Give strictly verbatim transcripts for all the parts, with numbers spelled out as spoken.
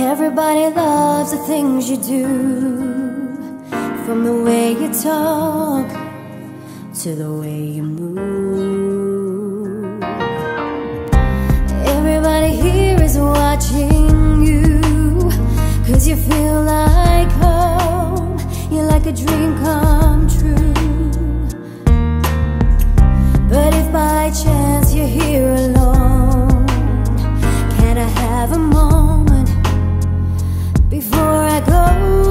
Everybody loves the things you do, from the way you talk to the way you move. Everybody here is watching you, 'cause you feel like home. You're like a dream come true. But if by chance you're here alone, can I have a moment before I go?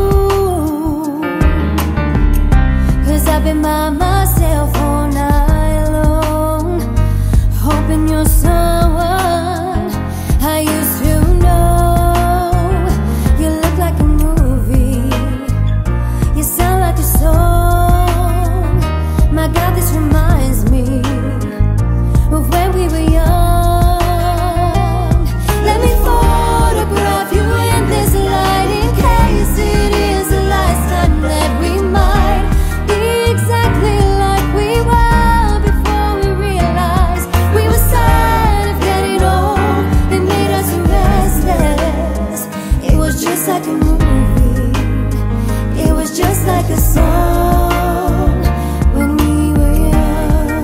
'Cause I've been by myself all night long, hoping you're someone I used to know. You look like a movie, you sound like a song. My God, this reminds me of when we were young. Let me photograph you in this light, in case it is the last time that we might be exactly like we were before we realized we were sad of getting old. It made us restless. It was just like a movie, it was just like a song when we were young.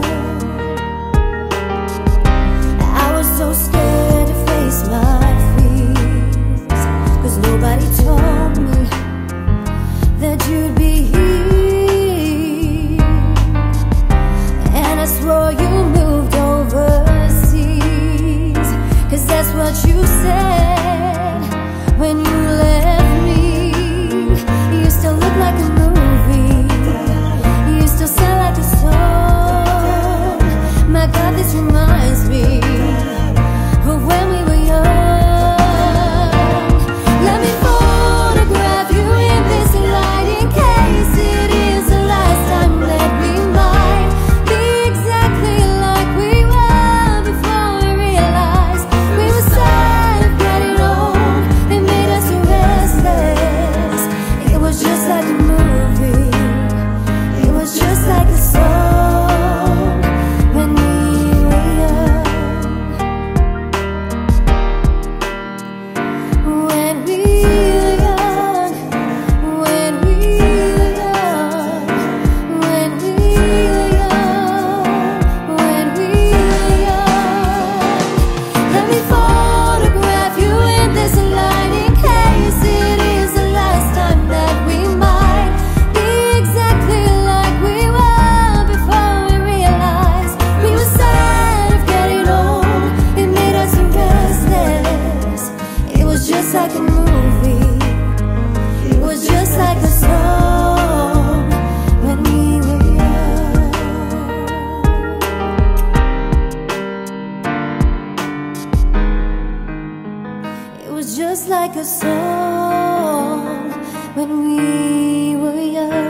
I was so scared to face my fears, 'cause nobody told me that you'd be here. And I swore you moved overseas, 'cause that's what you said when you left me. You still look like a movie, you still sound like a song. My God, this reminds me of when we were young. Let me photograph you in this light, in case it is the last time that we might be exactly like we were before we realized we were sad of getting old. It made us restless. It was just like a movie, it was just like a song when we were young. When we were young, when we were young, when we were young, when we were young. Let me photograph you in this light, in case it is the last time that we might be exactly like we were before we realized we were sad of getting old. It made us restless. It was just like a movie, it was just like a song when we were young. It was just like a song when we were young.